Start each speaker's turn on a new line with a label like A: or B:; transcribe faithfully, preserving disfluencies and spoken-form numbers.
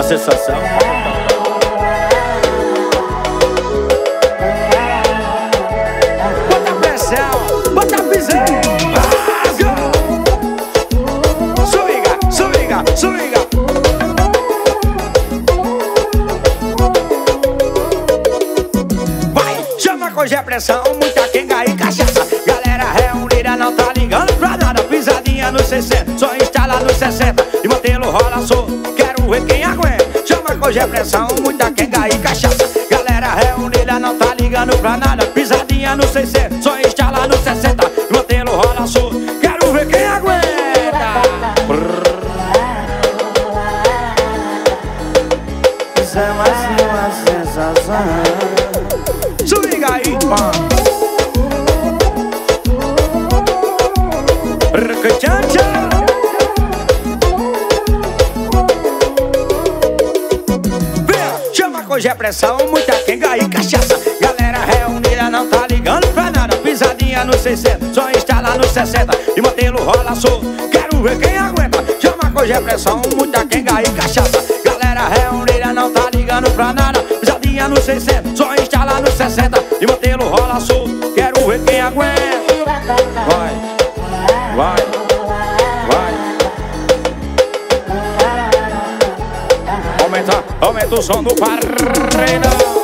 A: sensação.
B: Bota pressão, bota pisão. Swinga, swinga, swinga. Vai, chama com pressão, muita quenga e cachaça. Galera reunida não tá ligando pra nada. Pisadinha no sessenta, só instala no sessenta e mantê-lo rola solto. Quero ver quem aguenta. Chama com pressão, muita quenga e cachaça. Galera reunida não tá ligando pra nada. Pisadinha no sessenta, só instala no sessenta e mantê-lo rola solto. Quero ver quem aguenta.
A: Isso é mais uma sensação.
B: Swinga aí, pá. Chama com pressão, muita quenga e cachaça. Galera reunida não tá ligando pra nada. Pisadinha no sessenta, só instala no sessenta e mantê-lo rola solto. Quero ver quem aguenta. Chama com pressão, muita quenga e cachaça. Galera reunida não tá ligando pra nada. Pisadinha no sessenta, só instala no sessenta e mantê-lo rola solto. Quero ver quem aguenta. Vai, vai, vai. Aumenta, aumenta o som do paredão.